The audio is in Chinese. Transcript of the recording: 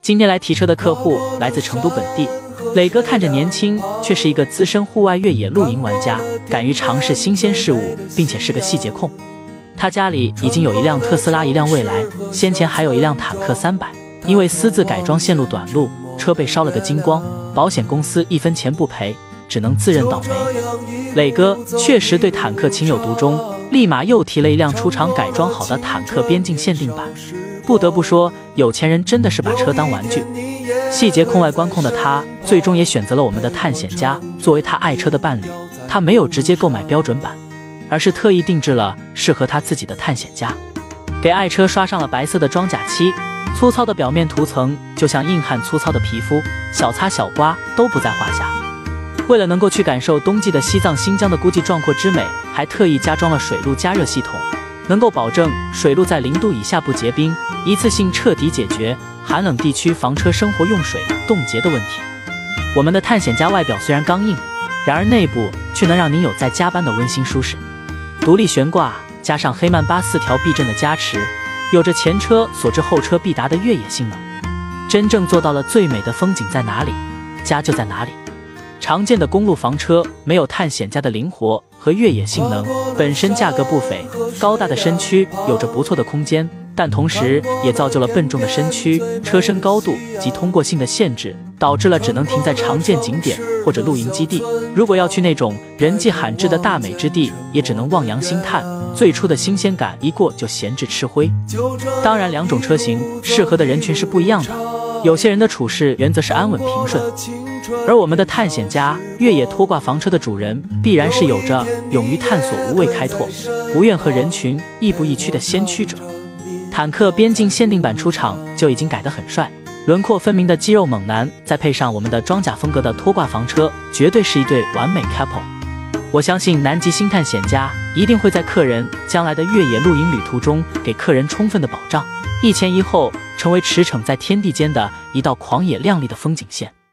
今天来提车的客户来自成都本地，磊哥看着年轻，却是一个资深户外越野露营玩家，敢于尝试新鲜事物，并且是个细节控。他家里已经有一辆特斯拉，一辆蔚来，先前还有一辆坦克300，因为私自改装线路短路，车被烧了个精光，保险公司1分钱不赔，只能自认倒霉。磊哥确实对坦克情有独钟，立马又提了一辆出厂改装好的坦克边境限定版。不得不说，有钱人真的是把车当玩具。细节控外观控的他，最终也选择了我们的探险家作为他爱车的伴侣。他没有直接购买标准版，而是特意定制了适合他自己的探险家，给爱车刷上了白色的装甲漆，粗糙的表面涂层就像硬汉粗糙的皮肤，小擦小刮都不在话下。为了能够去感受冬季的西藏新疆的孤寂壮阔之美，还特意加装了水路加热系统，能够保证水路在0度以下不结冰，一次性彻底解决寒冷地区房车生活用水冻结的问题。我们的探险家外表虽然刚硬，然而内部却能让您有在加班的温馨舒适。独立悬挂加上黑曼巴4条避震的加持，有着前车所致后车必达的越野性能，真正做到了最美的风景在哪里，家就在哪里。常见的公路房车没有探险家的灵活和越野性能，本身价格不菲，高大的身躯有着不错的空间，但同时也造就了笨重的身躯、车身高度及通过性的限制，导致了只能停在常见景点或者露营基地。如果要去那种人迹罕至的大美之地，也只能望洋兴叹，最初的新鲜感一过就闲置吃灰。当然，两种车型适合的人群是不一样的，有些人的处事原则是安稳平顺，而我们的探险家越野拖挂房车的主人必然是有着勇于探索、无畏开拓、不愿和人群亦步亦趋的先驱者。坦克边境限定版出厂就已经改得很帅，轮廓分明的肌肉猛男，再配上我们的装甲风格的拖挂房车，绝对是一对完美 couple。 我相信南极星探险家一定会在客人将来的越野露营旅途中给客人充分的保障，一前一后成为驰骋在天地间的一道狂野亮丽的风景线。